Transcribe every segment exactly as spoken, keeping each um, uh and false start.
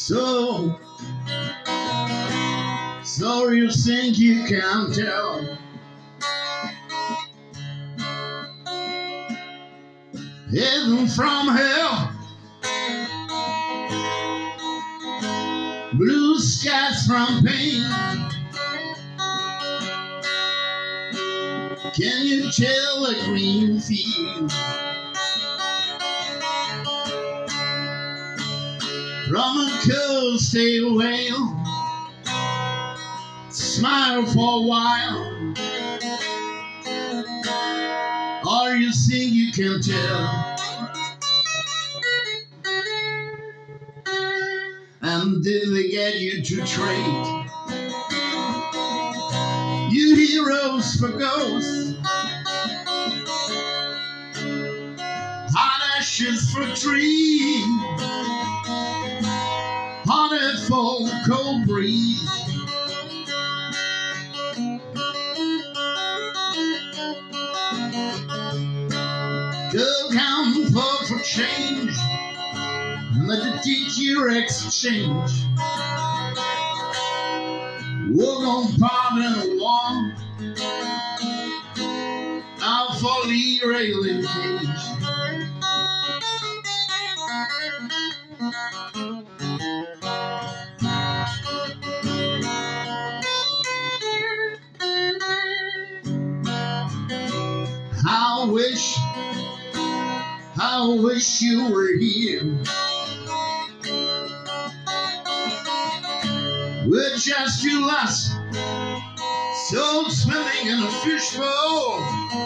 So, so you think you can tell heaven from hell, blue skies from pain? Can you tell a green field from a cold stale whale? Smile for a while, or you think you can tell? And did they get you to trade you heroes for ghosts, hot ashes for trees, hot air for the cold breeze? Go count for, for change, let the teacher exchange. We're gonna pardon one out for the railing cage. I wish, I wish you were here. We're just two lads, souls swimming in a fishbowl.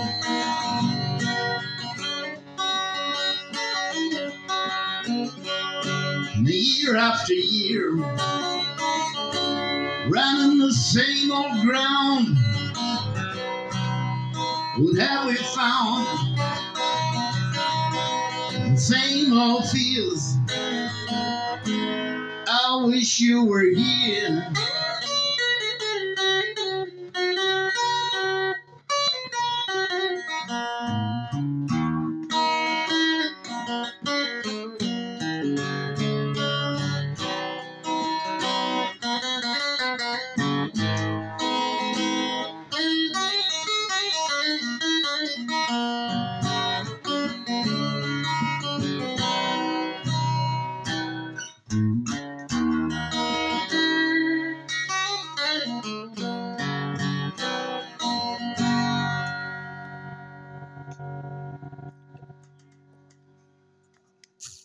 And year after year, running the same old ground. What have we found? Same old fields. I wish you were here.